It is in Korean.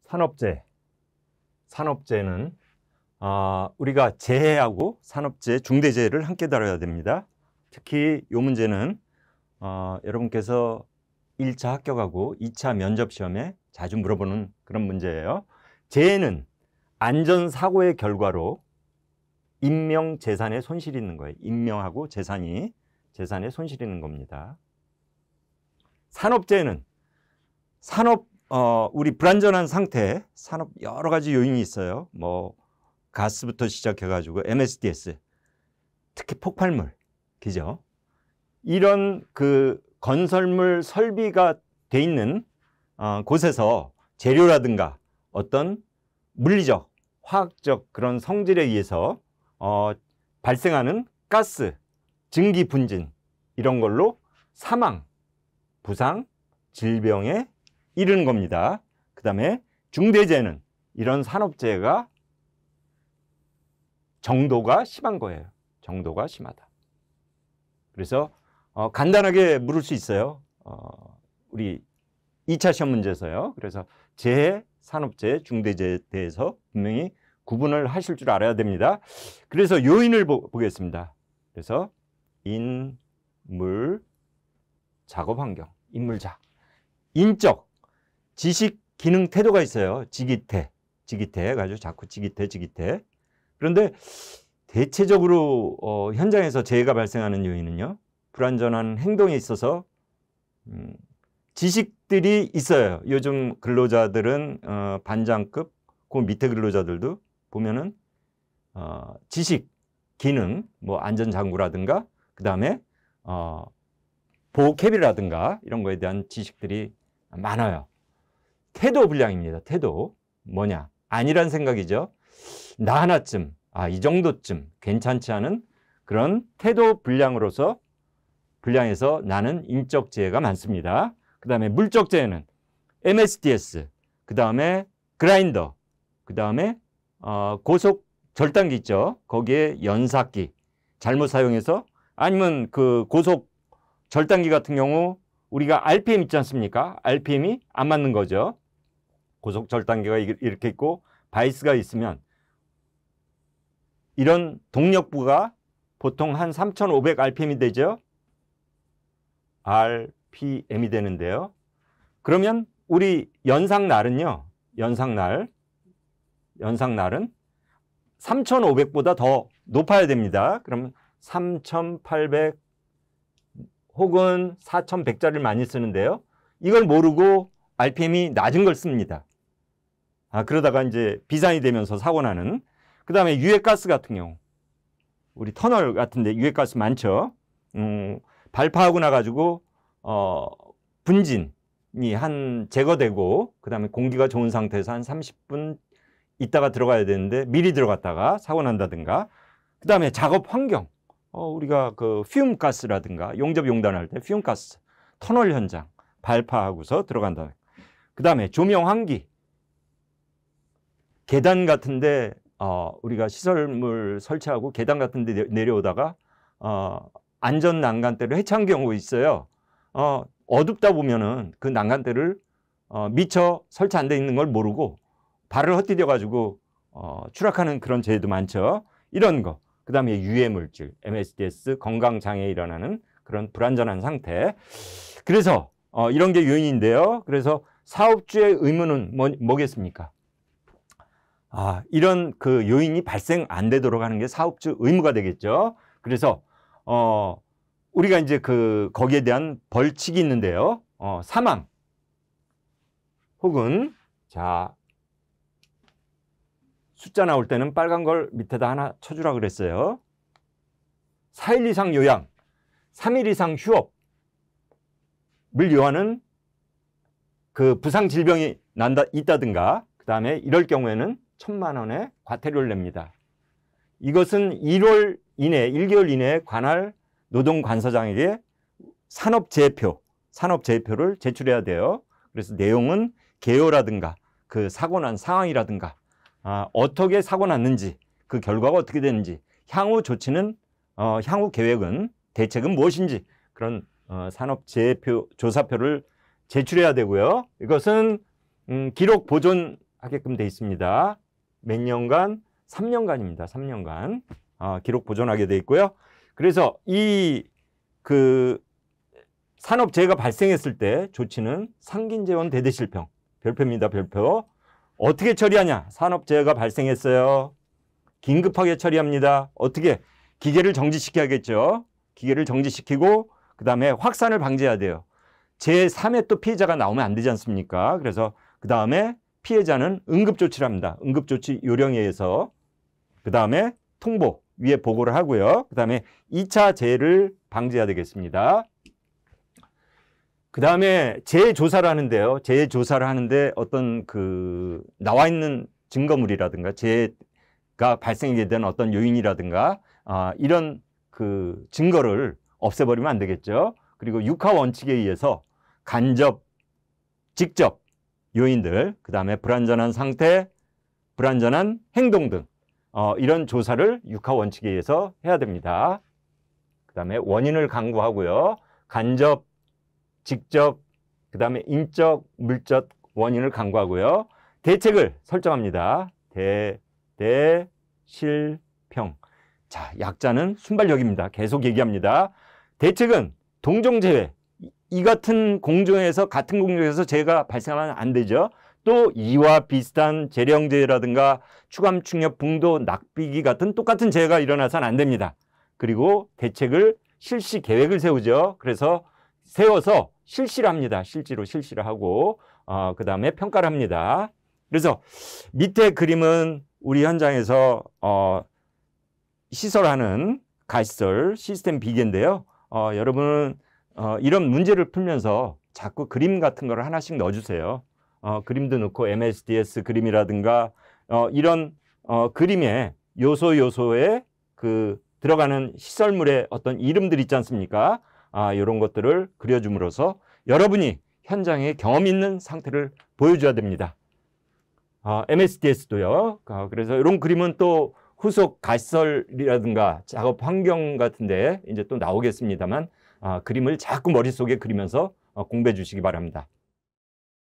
산업재해. 산업재해는 우리가 재해하고 산업재해, 중대재해를 함께 다뤄야 됩니다. 특히 이 문제는 여러분께서 1차 합격하고 2차 면접 시험에 자주 물어보는 그런 문제예요. 재해는 안전사고의 결과로 인명, 재산에 손실이 있는 거예요. 인명하고 재산에 손실이 있는 겁니다. 산업재해는 우리 불안전한 상태, 산업 여러 가지 요인이 있어요. 뭐 가스부터 시작해가지고 MSDS, 특히 폭발물, 그죠? 이런 그 건설물 설비가 돼 있는 곳에서 재료라든가 어떤 물리적, 화학적 그런 성질에 의해서 발생하는 가스, 증기 분진 이런 걸로 사망, 부상, 질병에 이르는 겁니다. 그 다음에 중대재해는 이런 산업재해가 정도가 심한 거예요. 정도가 심하다. 그래서 간단하게 물을 수 있어요. 우리 2차 시험 문제에서요. 그래서 재해, 산업재해, 중대재해에 대해서 분명히 구분을 하실 줄 알아야 됩니다. 그래서 요인을 보겠습니다. 그래서 인물, 작업 환경, 인물작, 인적, 지식, 기능, 태도가 있어요. 지기태 해가지고 자꾸 지기태. 그런데 대체적으로 현장에서 재해가 발생하는 요인은요, 불안전한 행동에 있어서 지식들이 있어요. 요즘 근로자들은 반장급, 그 밑에 근로자들도 보면은 지식, 기능, 뭐 안전장구라든가 그 다음에 보호캡이라든가 이런 거에 대한 지식들이 많아요. 태도 불량입니다. 태도 뭐냐? 아니란 생각이죠. 나 하나쯤, 이 정도쯤 괜찮지 않은 그런 태도 불량에서 나는 인적 재해가 많습니다. 그 다음에 물적 재해는 MSDS, 그 다음에 그라인더, 그 다음에 고속 절단기 있죠. 거기에 연삭기 잘못 사용해서, 아니면 그 고속 절단기 같은 경우 우리가 RPM 있지 않습니까? RPM이 안 맞는 거죠. 고속 절단기가 이렇게 있고 바이스가 있으면 이런 동력부가 보통 한 3,500 RPM이 되죠. RPM이 되는데요. 그러면 우리 연상날은요. 연상날은 3,500보다 더 높아야 됩니다. 그러면 3,800 혹은 4,100짜리를 많이 쓰는데요. 이걸 모르고 RPM이 낮은 걸 씁니다. 그러다가 이제 비산이 되면서 사고 나는. 그 다음에 유해가스 같은 경우, 우리 터널 같은데 유해가스 많죠. 발파하고 나가지고 분진이 제거되고, 그 다음에 공기가 좋은 상태에서 한 30분 있다가 들어가야 되는데 미리 들어갔다가 사고 난다든가. 그 다음에 작업 환경, 우리가 그 퓨움 가스라든가 용접 용단할 때 퓨움 가스, 터널 현장 발파하고서 들어간다. 그 다음에 조명 환기, 계단 같은데 우리가 시설물 설치하고 계단 같은데 내려오다가 안전 난간대를 해체한 경우가 있어요. 어둡다 보면은 그 난간대를 미처 설치 안 돼 있는 걸 모르고 발을 헛디뎌 가지고 추락하는 그런 재해도 많죠. 이런 거. 그 다음에 유해물질, MSDS, 건강장애에 일어나는 그런 불안전한 상태. 그래서 이런 게 요인인데요. 그래서 사업주의 의무는 뭐겠습니까? 이런 그 요인이 발생 안 되도록 하는 게 사업주 의무가 되겠죠. 그래서 우리가 이제 거기에 대한 벌칙이 있는데요. 사망 혹은 숫자 나올 때는 빨간 걸 밑에다 하나 쳐주라 그랬어요. 4일 이상 요양, 3일 이상 휴업을 요하는 그 부상 질병이 있다든가, 그 다음에 이럴 경우에는 1,000만 원의 과태료를 냅니다. 이것은 1개월 이내에 관할 노동관서장에게 산업재해표를 제출해야 돼요. 그래서 내용은 개요라든가 그 사고 난 상황이라든가 어떻게 사고 났는지, 그 결과가 어떻게 되는지, 향후 조치는 향후 계획은, 대책은 무엇인지, 그런 산업재해표 조사표를 제출해야 되고요. 이것은 기록 보존 하게끔 돼 있습니다. 몇 년간? 3년간입니다. 3년간 기록 보존하게 돼 있고요. 그래서 이 산업재해가 발생했을 때 조치는 상긴재원 대대실평 별표입니다. 별표. 어떻게 처리하냐? 산업재해가 발생했어요. 긴급하게 처리합니다. 어떻게? 기계를 정지시켜야겠죠. 기계를 정지시키고 그 다음에 확산을 방지해야 돼요. 제3의 또 피해자가 나오면 안 되지 않습니까? 그래서 그 다음에 피해자는 응급조치를 합니다. 응급조치 요령에 의해서 그 다음에 통보 위에 보고를 하고요. 그 다음에 2차 재해를 방지해야 되겠습니다. 그 다음에 재해조사를 하는데요. 재해조사를 하는데 어떤 나와 있는 증거물이라든가 재해가 발생하게 된 어떤 요인이라든가 이런 증거를 없애버리면 안 되겠죠. 그리고 육하 원칙에 의해서 간접, 직접 요인들, 그 다음에 불완전한 상태, 불완전한 행동 등 이런 조사를 육하 원칙에 의해서 해야 됩니다. 그 다음에 원인을 강구하고요. 간접, 직접, 그 다음에 인적, 물적 원인을 강구하고요. 대책을 설정합니다. 대실평. 자, 약자는 순발력입니다. 계속 얘기합니다. 대책은 동종재해. 이 같은 공정에서 같은 공정에서 재해가 발생하면 안 되죠. 또 이와 비슷한 재령재해라든가 추감, 충격, 붕도, 낙비기 같은 똑같은 재해가 일어나서는 안 됩니다. 그리고 대책을 실시 계획을 세우죠. 그래서 세워서 실시를 합니다. 실제로 실시를 하고 그 다음에 평가를 합니다. 그래서 밑에 그림은 우리 현장에서 시설하는 가시설 시스템 비계인데요. 여러분은 이런 문제를 풀면서 자꾸 그림 같은 거를 하나씩 넣어주세요. 그림도 넣고 MSDS 그림이라든가 이런 그림에 요소에 들어가는 시설물의 어떤 이름들 있지 않습니까? 이런 것들을 그려줌으로써 여러분이 현장에 경험 있는 상태를 보여줘야 됩니다. MSDS도요. 그래서 이런 그림은 또 후속 가시설이라든가 작업 환경 같은데 이제 또 나오겠습니다만 그림을 자꾸 머릿속에 그리면서 공부해 주시기 바랍니다.